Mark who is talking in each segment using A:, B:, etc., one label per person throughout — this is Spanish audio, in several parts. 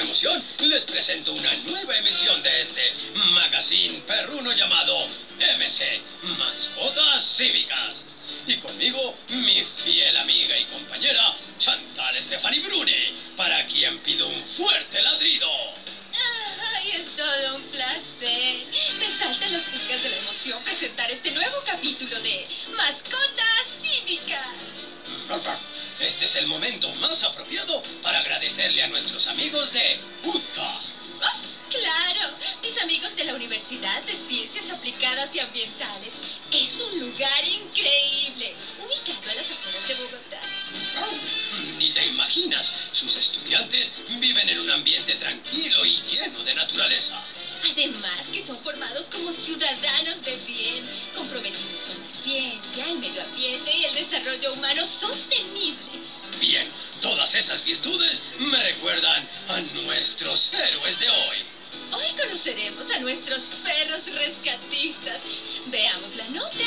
A: emoción, les presento una nueva emisión de este magazine perruno llamado MC, Mascotas Cívicas. Y conmigo, mi fiel amiga y compañera, Chantal Estefani Bruni, para quien pido un fuerte ladrido.
B: ¡Ay, es todo un placer! Me saltan las pulgas de la emoción presentar este nuevo capítulo de Mascotas Cívicas.
A: Este es el momento más apropiado para agradecerle a nuestros amigos de UTCA.
B: ¡Oh, claro! Mis amigos de la Universidad de Ciencias Aplicadas y Ambientales. Es un lugar increíble, ubicado a las afueras de Bogotá.
A: Ni te imaginas, sus estudiantes viven en un ambiente tranquilo y lleno de naturaleza.
B: Además que son formados como ciudadanos de bien, comprometidos con la ciencia, el medio ambiente y el desarrollo humano sostenible.
A: Bien, todas esas virtudes me recuerdan a nuestros héroes de hoy.
B: Hoy conoceremos a nuestros perros rescatistas. Veamos la nota.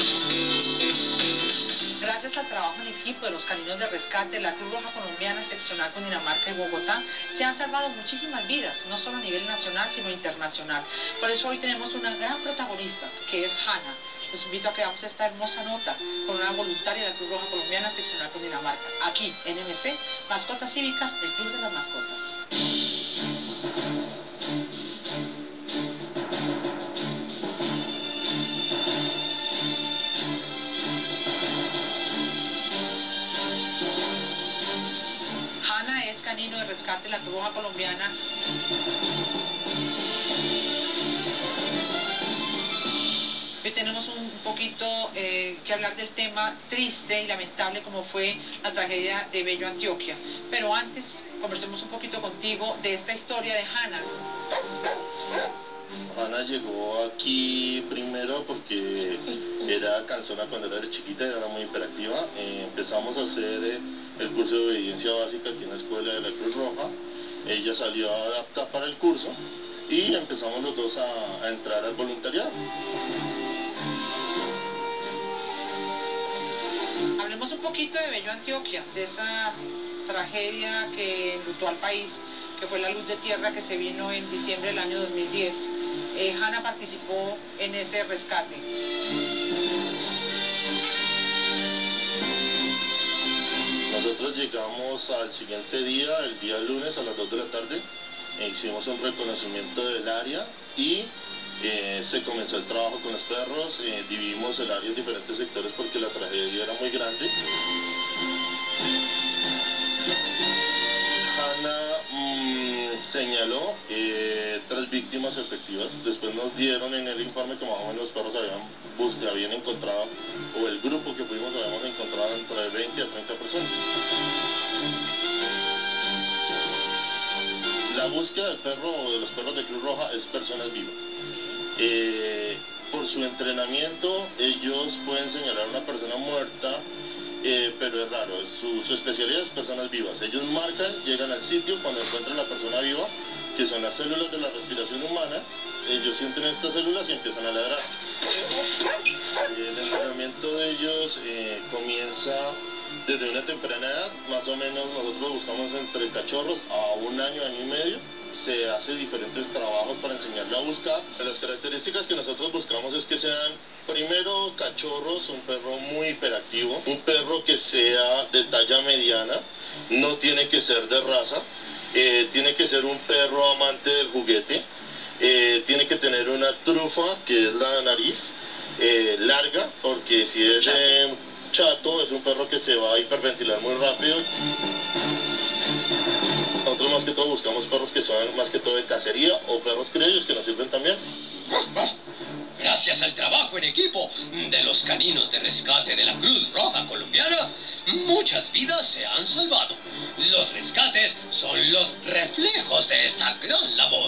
C: Gracias al trabajo en equipo de los caninos de rescate, la Cruz Roja Colombiana seccional Cundinamarca y Bogotá, se han salvado muchísimas vidas, no solo a nivel nacional, sino internacional. Por eso hoy tenemos una gran protagonista, que es Hanna. Los invito a que veamos esta hermosa nota con una voluntaria de la Cruz Roja Colombiana seccional Cundinamarca, aquí en MC, Mascotas Cívicas, el Club de las Mascotas. Hanna es canino de rescate de la Cruz Roja Colombiana. Hoy tenemos un poquito que hablar del tema triste y lamentable como fue la tragedia de Bello, Antioquia. Pero antes, conversemos un poquito contigo de esta historia de Hanna.
D: Hanna llegó aquí primero porque era cansona cuando era chiquita y era muy hiperactiva. Empezamos a hacer el curso de obediencia básica aquí en la escuela de la Cruz Roja. Ella salió adaptada para el curso y empezamos los dos a entrar al voluntariado.
C: Hablemos un poquito de Bello, Antioquia, de esa tragedia que enlutó al país, que fue la luz de tierra que se vino en diciembre del año 2010. Hanna participó en ese rescate.
D: Nosotros llegamos al siguiente día, el día lunes a las 2 de la tarde, hicimos un reconocimiento del área y se comenzó el trabajo con los perros, dividimos el área en diferentes sectores porque la tragedia era muy grande. Hanna señaló 3 víctimas efectivas. Después nos dieron en el informe que más o menos los perros habían encontrado, o el grupo que fuimos habíamos encontrado entre 20 a 30 personas. La búsqueda del perro o de los perros de Cruz Roja es personas vivas. Por su entrenamiento ellos pueden señalar a una persona muerta, pero es raro, su especialidad es personas vivas. Ellos marcan, llegan al sitio cuando encuentran a la persona viva, que son las células de la respiración humana. Ellos sienten estas células y empiezan a ladrar. El entrenamiento de ellos comienza desde una temprana edad. Más o menos nosotros buscamos entre cachorros a 1 año, año y medio. Se hace diferentes trabajos para enseñarle a buscar. Las características que nosotros buscamos es que sean, primero, cachorros, un perro muy hiperactivo, un perro que sea de talla mediana, no tiene que ser de raza, tiene que ser un perro amante del juguete, tiene que tener una trufa, que es la nariz, larga, porque si es chato, es un perro que se va a hiperventilar muy rápido. Nosotros más que todo buscamos perros que son más que todo de cacería o perros criollos que nos sirven también.
A: Gracias al trabajo en equipo de los caninos de rescate de la Cruz Roja Colombiana, muchas vidas se han salvado. Los rescates son los reflejos de esta gran labor.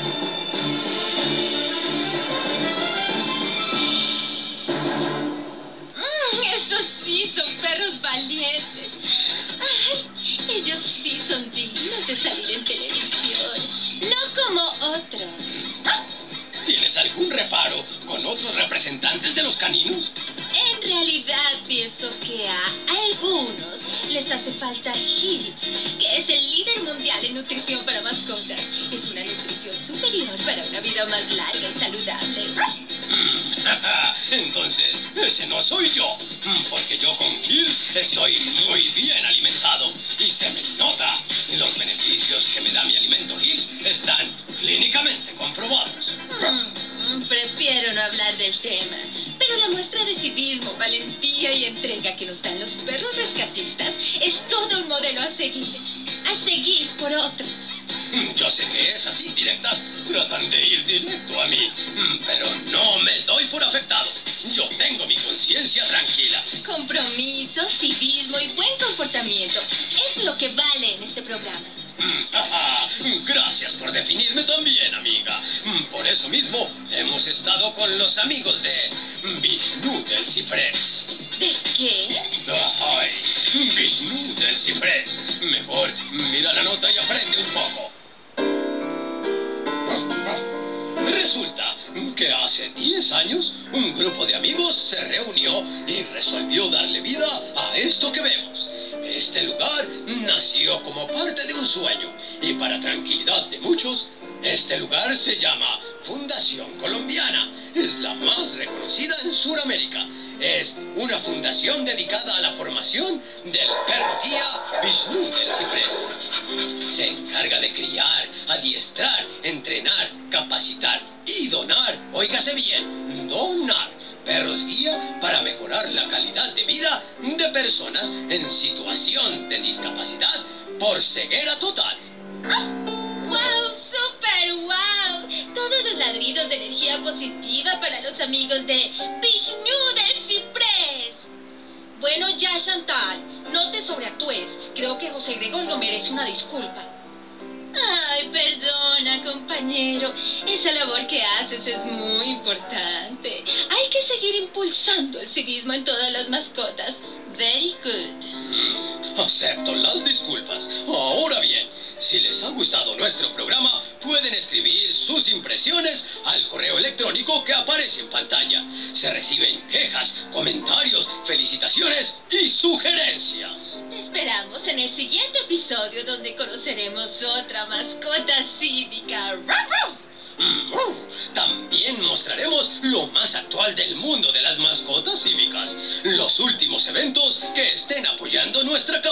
B: Esos sí son perros valientes. Ay, ellos sí son dignos de salir en televisión, no como otros.
A: ¿Tienes algún reparo con otros representantes de los caninos?
B: En realidad pienso que a algunos les hace hace falta Gil, que es el líder mundial en nutrición para mascotas. Es una nutrición superior para una vida más larga y saludable.
A: Entonces, ese no soy yo, porque yo con Gil estoy muy bien alimentado y se me nota. Los beneficios que me da mi alimento Gil están clínicamente comprobados.
B: Prefiero no hablar del tema, pero la muestra de civismo, valentía y entrega que nos dan los perros rescatistas es todo un modelo a seguir por otros.
A: Yo sé que esas indirectas tratan de ir directo a mí, pero no me doy por afectado. Yo tengo mi conciencia tranquila.
B: Compromiso, civismo y buen comportamiento es lo que vale en este programa.
A: Gracias por definirme tan bien, amiga. Por eso mismo hemos estado con los amigos de Vishnu del Ciprés.
B: ¿De qué?
A: Ay, Vishnu del Ciprés. Mejor mira la nota y aprende un poco. Resulta que hace 10 años un grupo de amigos se reunió y resolvió darle vida a esto que vemos. Este lugar nació como parte de un sueño y para tranquilidad de muchos, este lugar se llama Fundación Colombiana. Es la más reconocida en Sudamérica. Es una fundación dedicada a la formación del perro guía Vishnu del Ciprés. Se encarga de criar, adiestrar, entrenar, capacitar y donar, óigase bien, donar perros guía para mejorar la calidad de vida de personas en situación de discapacidad por ceguera total.
B: ¡Wow! ¡Super wow! Todos los ladridos de energía positiva para los amigos de Vishnu del Ciprés. Bueno, ya, Chantal, no te sobreactúes. Creo que José Gregorio merece una disculpa. Ay, perdona, compañero. Esa labor que haces es muy importante. Hay que seguir impulsando el civismo en todas las mascotas. Very good.
A: Acepto las disculpas. Ahora bien, si les ha gustado nuestro programa, pueden escribir sus impresiones al correo electrónico que aparece en pantalla. Se reciben quejas, comentarios, felicitaciones y sugerencias.
B: Te esperamos en el siguiente episodio donde conoceremos otra mascota cívica.
A: También mostraremos lo más actual del mundo de las mascotas cívicas, los últimos eventos que estén apoyando nuestra